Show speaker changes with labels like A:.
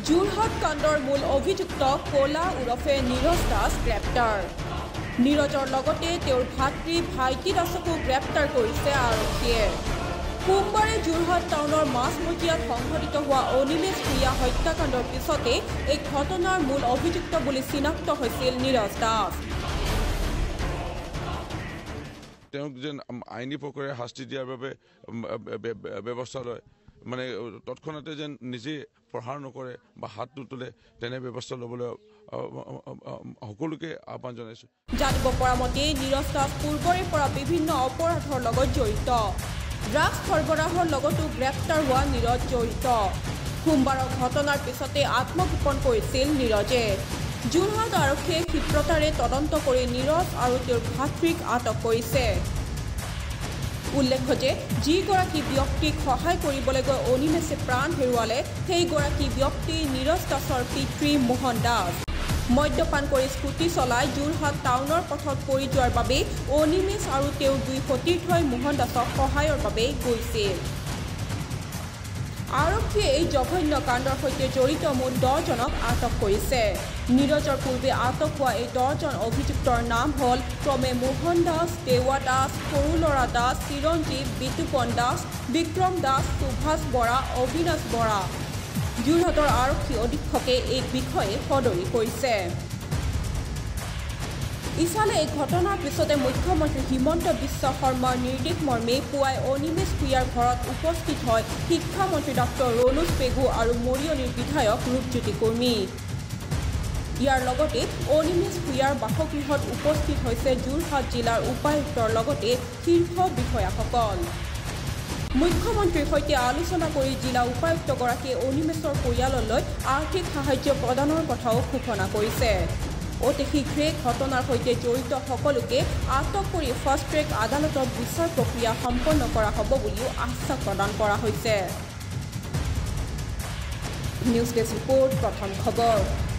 A: যোৰহাট কাণ্ডৰ মূল অভিযুক্ত কোলা উৰফে নীৰজ দাস গ্ৰেপ্তাৰ। নীৰজৰ লগতে তেওঁৰ ভাতৃ ভাইটি দাসকো গ্ৰেপ্তাৰ কৰিছে আৰক্ষীয়ে। সোমবাৰে যোৰহাট টাউনৰ মাছমতীয়াত সংঘটিত হোৱা অনিমেষ ভূঞা হত্যাকাণ্ডৰ পিছতে এই ঘটনাৰ মূল অভিযুক্ত বুলি চিনাক্ত হৈছিল নীৰজ দাস।
B: তেওঁক যেন আইনী প্ৰক্ৰিয়াৰে শাস্তি দিয়াৰ বাবে ব্যৱস্থা লয়, মানে তৎক্ষণাতে যেন নিজে প্ৰহাৰ নকৰে বা হাত নুতলে তেনে ব্যৱস্থা ল'বলৈ সকলোকে আহ্বান জনাইছোঁ।
A: জানিব পৰা মতে নীৰজ দাস পূৰ্বৰে পৰা বিভিন্ন অপৰাধৰ লগত জড়িত। ড্ৰাগছ সৰবৰাহৰ লগতো গ্ৰেপ্তাৰ হোৱা নীৰজ জড়িত। সোমবাৰৰ ঘটনাৰ পিছতে আত্মগোপন কৰিছিল নীৰজে। যোৰহাট আৰক্ষীয়ে ক্ষিপ্ৰতাৰে তদন্ত কৰি নীৰজ আৰু তেওঁৰ ভাতৃক আটক কৰিছে। উল্লেখ্য যে যিগৰাকী ব্যক্তিক সহায় কৰিবলৈ গৈ অনিমেষে প্ৰাণ হেৰুৱালে সেইগৰাকী ব্যক্তি নীৰজ দাসৰ পিতৃ মোহন দাস। মদ্যপান কৰি স্কুটি চলাই যোৰহাট টাউনৰ পথত পৰি যোৱাৰ বাবে অনিমেষ আৰু তেওঁৰ দুই সতীৰ্থই মোহন দাসক সহায়ৰ বাবে গৈছিল। আৰক্ষীয়ে এই জঘন্য কাণ্ডৰ সৈতে জড়িত মুঠ 10 জনক আটক কৰিছে। নীৰজৰ পূৰ্বে আটক হোৱা এই 10 জন অভিযুক্তৰ নাম হ'ল ক্ৰমে মোহন দাস, দেৱা দাস, সৰু ল'ৰা দাস, চিৰঞ্জীৱ, বিতুপন দাস, বিক্ৰম দাস, সুভাষ বৰা, অবিনাশ বৰা। যোৰহাটৰ আৰক্ষী অধীক্ষকে এই বিষয়ে সদৰি কৰিছে। ইফালে এই ঘটনাৰ পিছতে মুখ্যমন্ত্ৰী হিমন্ত বিশ্ব শৰ্মাৰ নিৰ্দেশ মৰ্মে পুৱাই অনিমেষ ভূঞাৰ ঘৰত উপস্থিত হয় শিক্ষামন্ত্ৰী ডঃ ৰণোজ পেগু আৰু মৰিয়নিৰ বিধায়ক ৰূপজ্যোতি কুৰ্মী। ইয়াৰ লগতে অনিমেষ ভূঞাৰ বাসগৃহত উপস্থিত হৈছে যোৰহাট জিলাৰ উপায়ুক্তৰ লগতে শীৰ্ষ বিষয়াসকল। মুখ্যমন্ত্ৰীৰ সৈতে আলোচনা কৰি জিলা উপায়ুক্তগৰাকীয়ে অনিমেষৰ পৰিয়াললৈ আৰ্থিক সাহায্য প্ৰদানৰ কথাও ঘোষণা কৰিছে। অতি শীঘ্ৰে ঘটনাৰ সৈতে জড়িত সকলোকে আটক কৰি ফাষ্ট ট্ৰেক আদালতত বিচাৰ প্ৰক্ৰিয়া সম্পন্ন কৰা হ'ব বুলিও আশ্বাস প্ৰদান কৰা হৈছে। নিউজ ডেস্ক ৰিপৰ্ট, প্ৰথম খবৰ।